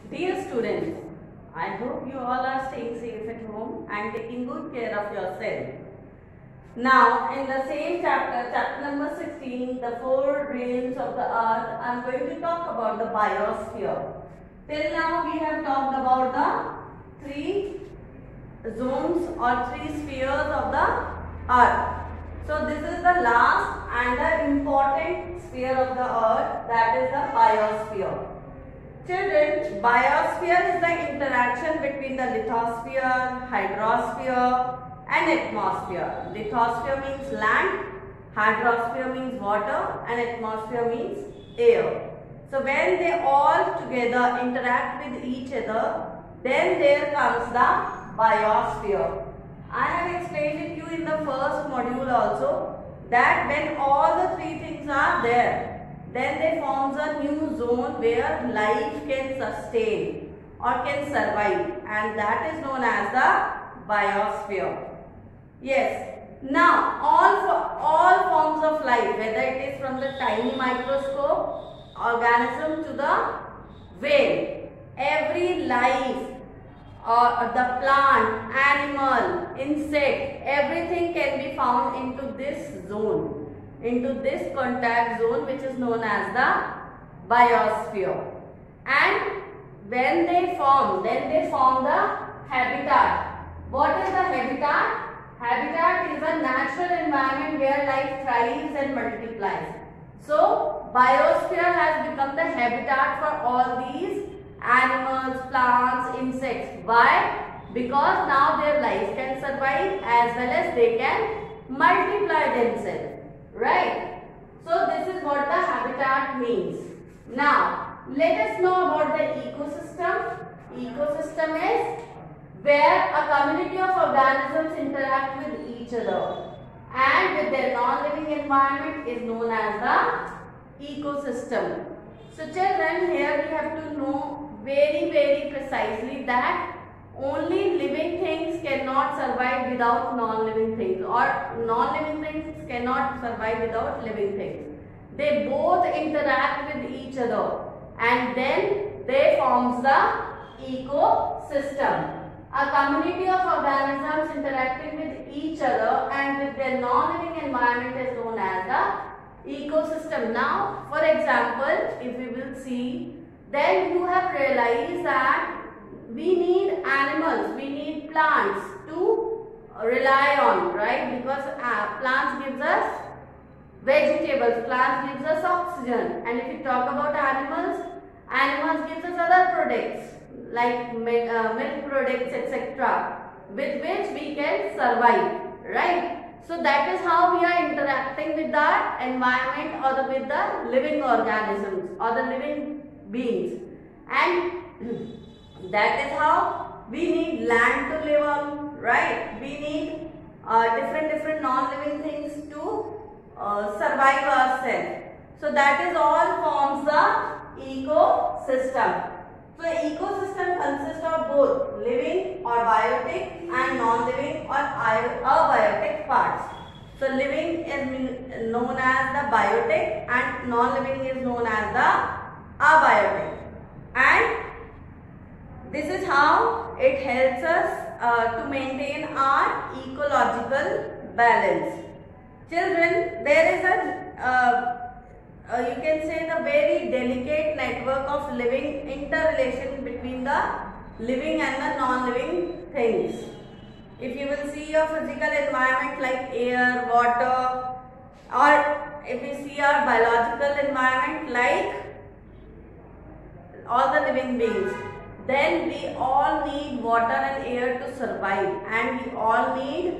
Dear students, I hope you all are staying safe at home and taking good care of yourself. Now, in the same chapter, chapter number 16, the four realms of the earth, I am going to talk about the biosphere. Till now, we have talked about the three zones or three spheres of the earth. So, this is the last and the important sphere of the earth, that is the biosphere. Children, biosphere is the interaction between the lithosphere, hydrosphere and atmosphere. Lithosphere means land, hydrosphere means water and atmosphere means air. So when they all together interact with each other, then there comes the biosphere. I have explained it to you in the first module also that when all the three things are there, then they forms a new zone where life can sustain or can survive, and that is known as the biosphere. Yes. Now all forms of life, whether it is from the tiny microscope organism to the whale, every life or the plant, animal, insect, everything can be found into this zone, into this contact zone, which is known as the biosphere. And when they form, then they form the habitat. What is the habitat? Habitat is a natural environment where life thrives and multiplies. So biosphere has become the habitat for all these animals, plants, insects. Why? Because now their life can survive as well as they can multiply themselves. Right? So this is what the habitat means. Now let us know about the ecosystem. Ecosystem is where a community of organisms interact with each other and with their non-living environment is known as the ecosystem. So children, here we have to know very precisely that only living things cannot survive without non-living things, or non-living things cannot survive without living things. They both interact with each other and then they forms the ecosystem. A community of organisms interacting with each other and with their non-living environment is known as the ecosystem. Now, for example, if we will see, then you have realized that we need animals, we need plants to rely on, right? Because plants gives us vegetables, plants gives us oxygen, and if we talk about animals, animals gives us other products like milk products, etc., with which we can survive, right? So that is how we are interacting with the environment or with the living organisms or the living beings, and that is how we need land to live on, right? We need different non-living things to survive ourselves. So that is all forms the ecosystem. So ecosystem consists of both living or biotic and non-living or abiotic parts. So living is known as the biotic and non-living is known as the abiotic. And this is how it helps us to maintain our ecological balance. Children, there is a you can say the very delicate network of living interrelation between the living and the non-living things. If you will see your physical environment like air, water, or if you see our biological environment like all the living beings, then we all need water and air to survive, and we all need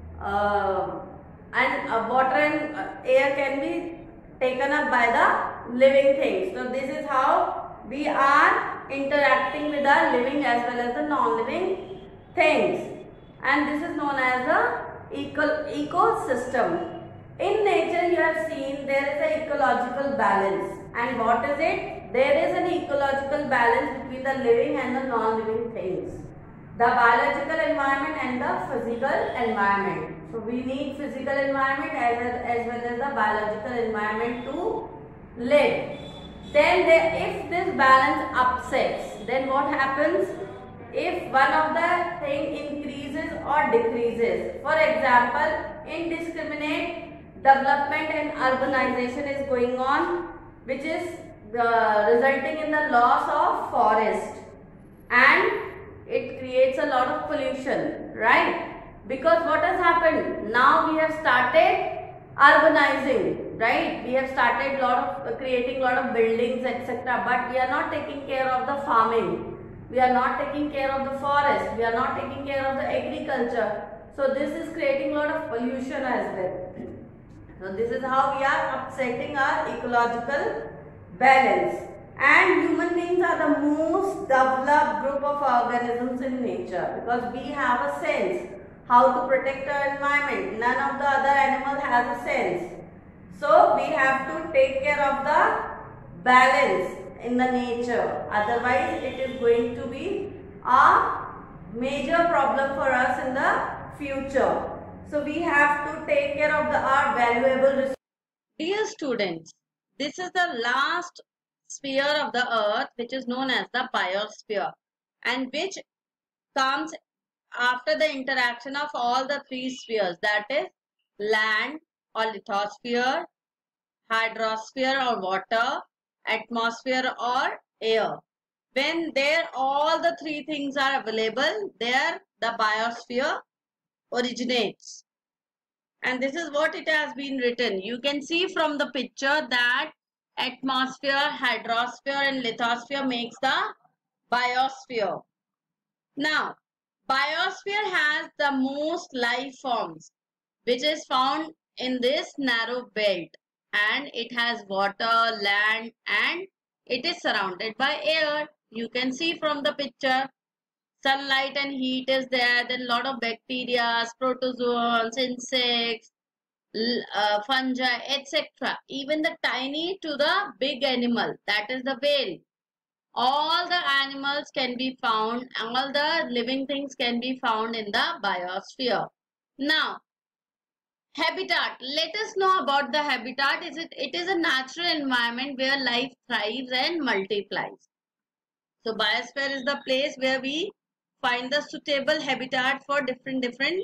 water and air can be taken up by the living things. So this is how we are interacting with our living as well as the non-living things, and this is known as the ecosystem. In nature you have seen there is an ecological balance, and what is it? There is an ecological balance between the living and the non-living things, the biological environment and the physical environment. So we need physical environment as well as the biological environment to live. Then if this balance upsets, then what happens? If one of the thing increases or decreases, for example, indiscriminate development and urbanization is going on, which is resulting in the loss of forest, and it creates a lot of pollution, right? Because what has happened? Now we have started urbanizing, right? We have started creating lot of buildings, etc. But we are not taking care of the farming. We are not taking care of the forest. We are not taking care of the agriculture. So this is creating a lot of pollution as well. So this is how we are upsetting our ecological balance. And human beings are the most developed group of organisms in nature, because we have a sense how to protect our environment. None of the other animals has a sense. So we have to take care of the balance in the nature. Otherwise it is going to be a major problem for us in the future. So we have to take care of our valuable resources. Dear students, this is the last sphere of the earth, which is known as the biosphere, and which comes after the interaction of all the three spheres, that is land or lithosphere, hydrosphere or water, atmosphere or air. When there all the three things are available, there the biosphere originates. And this is what it has been written. You can see from the picture that atmosphere, hydrosphere and lithosphere makes the biosphere. Now, biosphere has the most life forms, which is found in this narrow belt, and it has water, land, and it is surrounded by air. You can see from the picture, sunlight and heat is there, then lot of bacteria, protozoans, insects, fungi, etc. Even the tiny to the big animal, that is the whale. All the animals can be found, all the living things can be found in the biosphere. Now, habitat. Let us know about the habitat. It is a natural environment where life thrives and multiplies. So biosphere is the place where we find the suitable habitat for different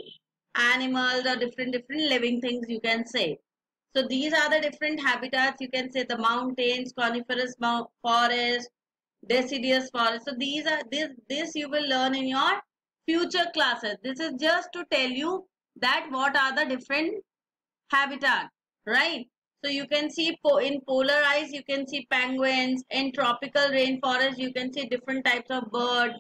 animals or different living things, you can say. So these are the different habitats. You can say the mountains, coniferous forest, deciduous forest. So these are this you will learn in your future classes. This is just to tell you that what are the different habitat, right? So you can see in polar ice, you can see penguins. In tropical rainforest, you can see different types of birds.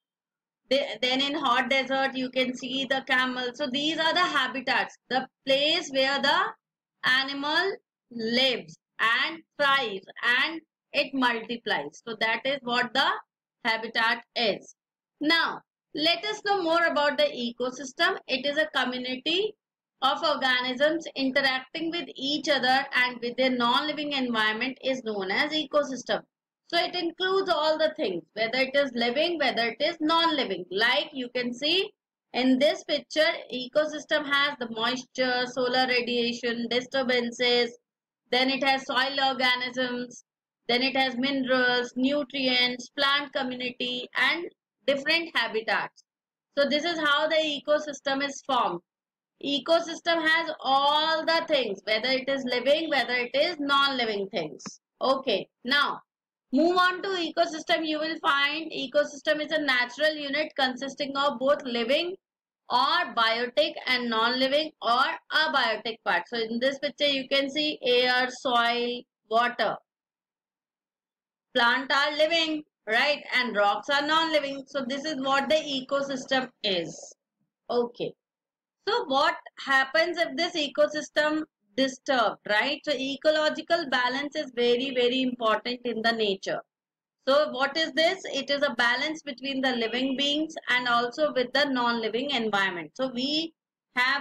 Then in hot desert, you can see the camel. So these are the habitats, the place where the animal lives and thrives and it multiplies. So that is what the habitat is. Now, let us know more about the ecosystem. It is a community of organisms interacting with each other and with their non-living environment is known as ecosystem. So it includes all the things, whether it is living, whether it is non-living. Like you can see in this picture, ecosystem has the moisture, solar radiation, disturbances, then it has soil organisms, then it has minerals, nutrients, plant community and different habitats. So this is how the ecosystem is formed. Ecosystem has all the things, whether it is living, whether it is non-living things. Okay, now move on to ecosystem. You will find ecosystem is a natural unit consisting of both living or biotic and non-living or abiotic part. So in this picture you can see air, soil, water. Plants are living, right? And rocks are non-living. So this is what the ecosystem is. Okay. So what happens if this ecosystem disturbed, right? So ecological balance is very, very important in the nature. So what is this? It is a balance between the living beings and also with the non-living environment. So we have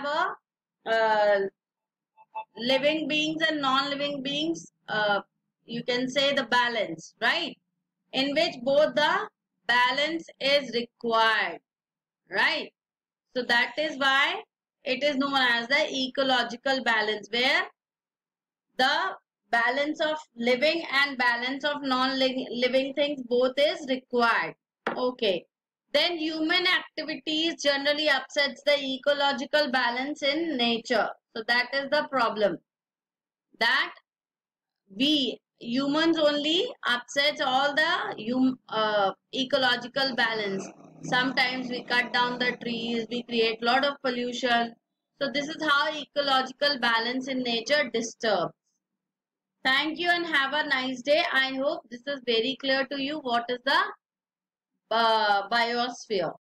a living beings and non-living beings, you can say the balance, right? In which both the balance is required, right? So that is why it is known as the ecological balance, where the balance of living and balance of non-living things, both is required. Okay. Then human activities generally upsets the ecological balance in nature. So that is the problem. That we humans only upsets all the ecological balance. Sometimes we cut down the trees, we create lot of pollution. So this is how ecological balance in nature disturbs. Thank you and have a nice day. I hope this is very clear to you what is the biosphere.